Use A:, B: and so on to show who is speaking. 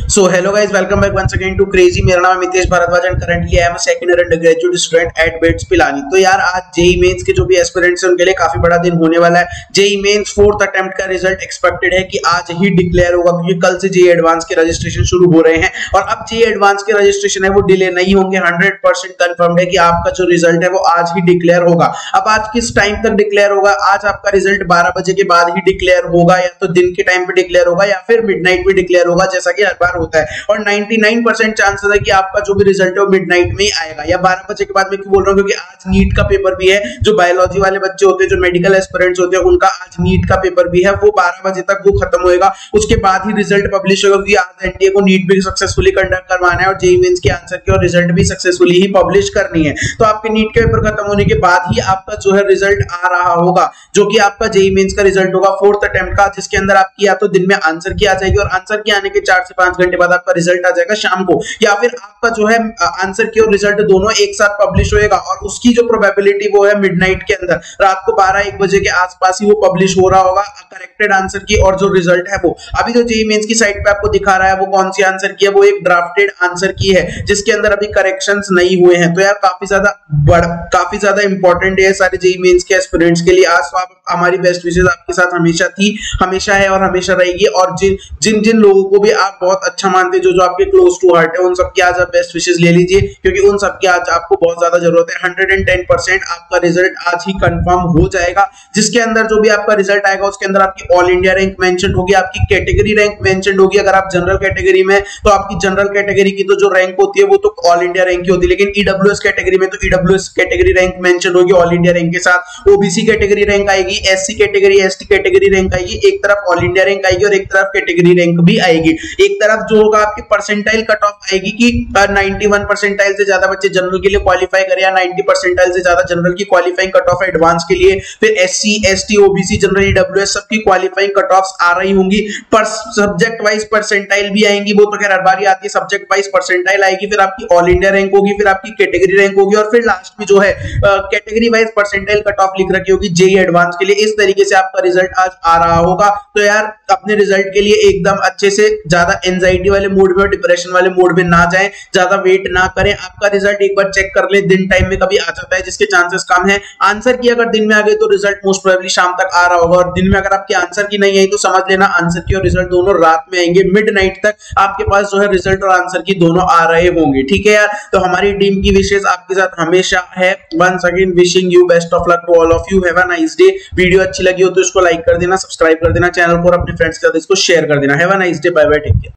A: So hello guys, welcome back once again to crazy. मेरा नाम है Mitesh Bhardwaj and currently I am a second year undergraduate student at BITS Pilani. तो यार आज JEE mains के जो भी एस्पिरेंट्स हैं उनके लिए काफी बड़ा दिन होने वाला है। जेई मेंस फोर्थ अटेम्प्ट का रिजल्ट एक्सपेक्टेड है कि आज ही डिक्लेयर होगा, क्योंकि कल से जेई एडवांस के रजिस्ट्रेशन शुरू हो रहे हैं और अब जेई एडवांस के रजिस्ट्रेशन है वो डिले नहीं होंगे। 100% कंफर्म्ड है कि आपका जो रिजल्ट है वो आज ही डिक्लेयर होगा। अब आज किस टाइम तक डिक्लेयर होगा? आज आपका रिजल्ट 12 बजे के बाद ही डिक्लेयर होगा, या तो दिन के टाइम पे डिक्लेयर होगा या फिर मिडनाइट में डिक्लेयर होगा, जैसा कि हर बार होता है। और 99% चांसेस है कि आपका जो भी रिजल्ट है वो मिडनाइट में ही आएगा या 12 बजे के बाद। मैं क्यों बोल रहा हूं? क्योंकि आज नीट का पेपर भी है। जो बायोलॉजी वाले बच्चे होते हैं, जो मेडिकल एस्पिरेंट्स होते हैं, उनका आज नीट का पेपर भी है, वो 12 बजे तक वो खत्म होएगा। उसके बाद ही रिजल्ट पब्लिश होगा, क्योंकि आज एनटीए को नीट भी सक्सेसफुली कंडक्ट करवाना है और जेईई मेंस के आंसर की और रिजल्ट भी सक्सेसफुली ही पब्लिश करनी है। तो आपके नीट के पेपर खत्म होने के बाद ही आपका जो है रिजल्ट आ रहा होगा, जो कि आपका जेईई मेंस का रिजल्ट होगा फोर्थ अटेम्प्ट का, जिसके अंदर आपकी या तो दिन में आंसर की आ जाएगी और आंसर की आने के 4 से 5 घंटे बाद आपका रिजल्ट आ जाएगा शाम को, या फिर आपका जो है आंसर की और रिजल्ट दोनों एक साथ पब्लिश होएगा। और उसकी जो प्रोबेबिलिटी वो है मिडनाइट के अंदर, रात को 12-1 बजे के आसपास ही वो पब्लिश हो रहा होगा, करेक्टेड आंसर की और जो रिजल्ट है वो। अभी जो जेईई मेंस की साइट पे आपको दिखा रहा है वो कौन सी आंसर की है? वो एक ड्राफ्टेड आंसर की है, जिसके अंदर अभी करेक्शंस नहीं हुए हैं। तो यार काफी ज्यादा इंपॉर्टेंट है सारे जेईई मेंस के एस्पिरेंट्स के लिए। आज तो आप हमारी बेस्ट विशेस आपके साथ हमेशा थी, हमेशा है और हमेशा रहेगी। और जिन लोगों को भी आप बहुत अच्छा मानते हैं, जो आपके क्लोज टू हार्ट है, उन सबकी आज आप बेस्ट विशेस ले लीजिए, क्योंकि उन सबकी आज आपको बहुत ज्यादा जरूरत है। 110% आपका रिजल्ट आज ही कंफर्म हो जाएगा, जिसके अंदर जो भी आपका रिजल्ट आएगा उसके अंदर आपकी ऑल इंडिया रैंक मेंशन होगी, आपकी कैटेगरी रैंक मेंशन होगी। अगर आप जनरल कैटेगरी में, तो आपकी जनरल कैटेगरी की तो जो रैंक होती है वो तो ऑल इंडिया रैंक की होती है, लेकिन ईडब्ल्यूएस कैटेगरी में तो ईडब्ल्यूएस कैटेगरी रैंक मेंशन होगी ऑल इंडिया रैंक के साथ। ओबीसी कैटेगरी रैंक आएगी, SC category, ST category rank आएगी, एक तरफ ऑल इंडिया रैंक आएगी और एक तरफ कैटेगरी रैंक भी आएगी। एक तरफ जो होगा आपकी परसेंटाइल कट ऑफ आएगी कि 91 परसेंटाइल से ज्यादा बच्चे जनरल के लिए क्वालिफाई करें या 90 परसेंटाइल से ज्यादा जनरल की क्वालिफाइंग कट ऑफ एडवांस के लिए। फिर SC, ST, OBC, general, EWS सबकी क्वालिफाइंग कट ऑफ्स आ रही होंगी। पर सब्जेक्ट वाइज परसेंटाइल भी आएंगी, वो तो खैर हर बार ही आती है। सब्जेक्ट वाइज परसेंटाइल आएगी, फिर आपकी ऑल इंडिया रैंक होगी, फिर आपकी कैटेगरी रैंक होगी और फिर लास्ट में जो है category wise percentile cut off लिख रखी होगी जेईई एडवांस के लिए। इस तरीके से आपका रिजल्ट आज आ रहा होगा। तो यार अपने रिजल्ट के लिए एकदम अच्छे से, ज्यादा एंजाइटी वाले मूड में और डिप्रेशन वाले मूड में ना जाएं, ज्यादा वेट ना करें। आपका रिजल्ट एक बार चेक कर ले, दिन टाइम में कभी आ जाता है जिसके चांसेस कम है। आंसर की अगर दिन में आ गई तो रिजल्ट मोस्ट प्रोबेबली शाम तक आ रहा होगा, और दिन में अगर आपके आंसर की नहीं आई तो समझ लेना आंसर की और रिजल्ट दोनों रात में आएंगे। मिडनाइट तक आपके पास जो है रिजल्ट और आंसर की दोनों आ रहे होंगे। ठीक है यार, तो हमारी टीम की विशेष आपके साथ हमेशा है। Once again wishing you best of luck to all of you. Have a nice day. Video अच्छी लगी हो तो इसको लाइक कर देना, सब्सक्राइब कर देना चैनल को और अपने फ्रेंड्स के साथ इसको शेयर कर देना। Have a nice day. Bye bye, take care.